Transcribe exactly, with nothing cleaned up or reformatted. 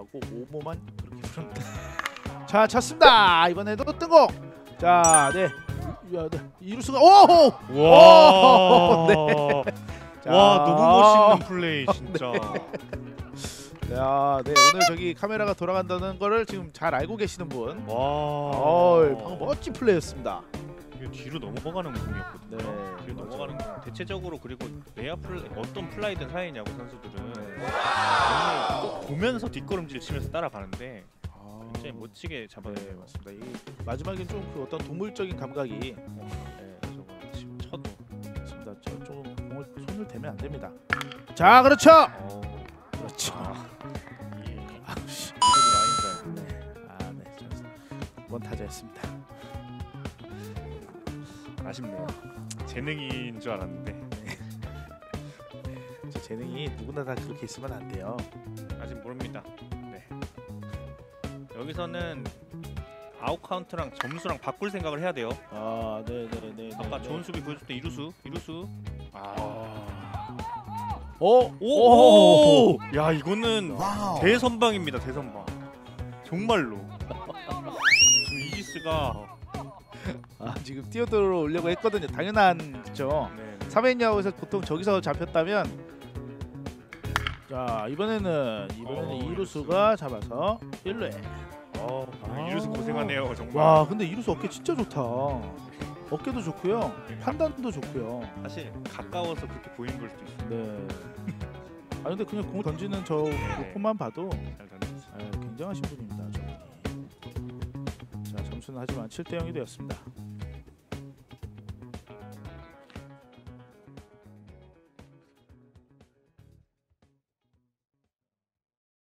하고 오모만 그렇게 부릅니다. 자, 쳤습니다. 이번에도 뜬공. 자, 네. 야, 네. 이루수가 오! 와, 네. 와 너무 멋있는 플레이 진짜. 네. 야, 네. 오늘 저기 카메라가 돌아간다는 거를 지금 잘 알고 계시는 분. 와, 어, 방금 멋진 플레이였습니다. 이게 뒤로 넘어가는 공이었거든요. 네. 뒤로 넘어가는 공. 대체적으로 그리고 내야 플레이 어떤 플라이든 사이냐고 선수들은 꼭 보면서 뒷걸음질 치면서 따라가는데 굉장히 멋지게 잡아내요. 네, 맞습니다. 이 마지막엔 좀 그 어떤 동물적인 감각이 네, 저거 지금 쳐도 맞습니다. 저좀 공을 손을 대면 안 됩니다. 자, 그렇죠. 어, 그렇죠. 아, 이 아, 씨. 라인 네. 아, 네. 번 타자였습니다. 아쉽네요. 재능인 줄 알았는데 제 재능이 누구나 다 그렇게 있으면 안 돼요. 아직 모릅니다. 네. 여기서는 아웃 카운트랑 점수랑 바꿀 생각을 해야 돼요. 아, 네, 네, 네. 아까 네, 좋은 네. 수비 보여줄 때 이루수, 이루수. 아, 오, 오, 오, 야 이거는 와우. 대선방입니다. 대선방. 정말로. 지금 이지스가 아, 지금 뛰어들어 오려고 했거든요. 당연한 그죠. 네, 삼 회냐고에서 보통 저기서 잡혔다면, 자 이번에는 이번에는 어, 이루수가 잡아서 일 루에. 어, 아. 이루수 고생하네요 정말. 와, 근데 이루수 어깨 진짜 좋다. 어깨도 좋고요, 판단도 좋고요. 사실 가까워서 그렇게 보이는 걸 수도 있어요. 네. 아, 근데 그냥 공 던지는 저 폼만 봐도 잘 던졌어요. 아, 굉장하신 분입니다. 저분이. 자, 점수는 하지만 칠 대 영이 되었습니다.